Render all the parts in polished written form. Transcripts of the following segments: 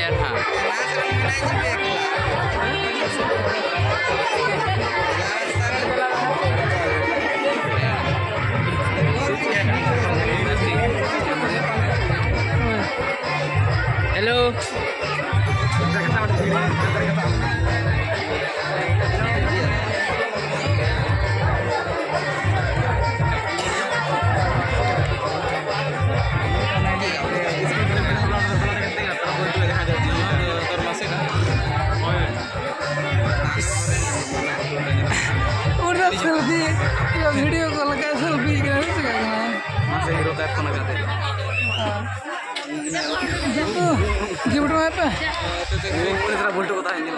Hello. udah selfie ya video kalau kayak selfie kan Masih hero telepon agak tadi. jatuh gimana apa Ini sudah bulto kota ini.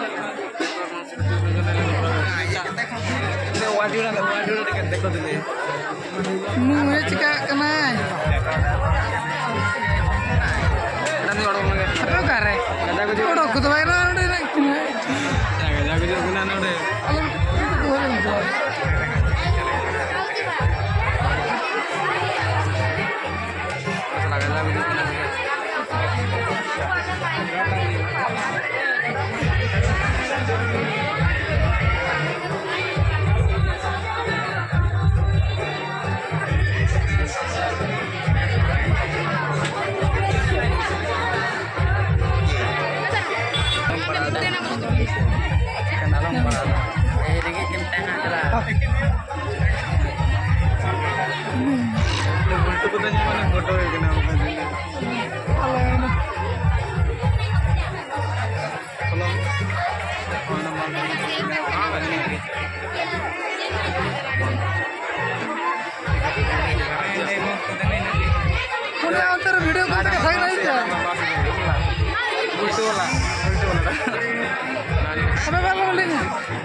Ini waduh dekat dekat ini. nu cika kena Nanti orang lagi. apa kare Kata aku juga. udah kutu bayar udah naik Kata aku juga guna udah. kalau itu boleh jual Masalah kata aku juga guna. Foto ya kenapa udah antar video kan saya aja apa kalau belinya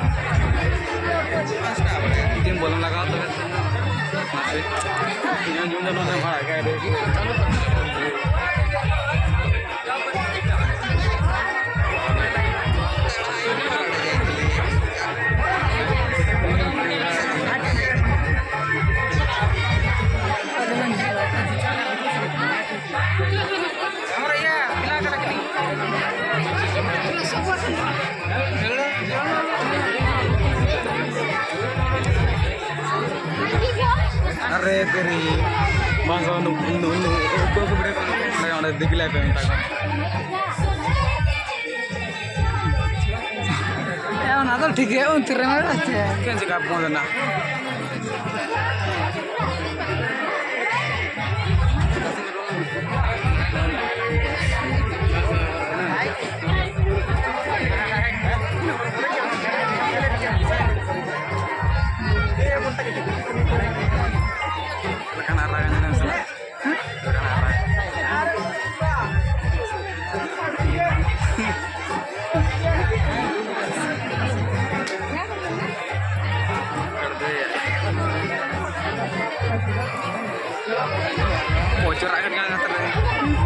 tim belum lagi tuh kan masih yang jumlah nonton malah kayak ada Arre teri bangsa nunggu aku beri lagi ada dikilai pengen tak ya nah tuh tiga untuk remeh aja kan sih kapung sana tekan arah kan ini salah tekan arah bocor akan nggak nganter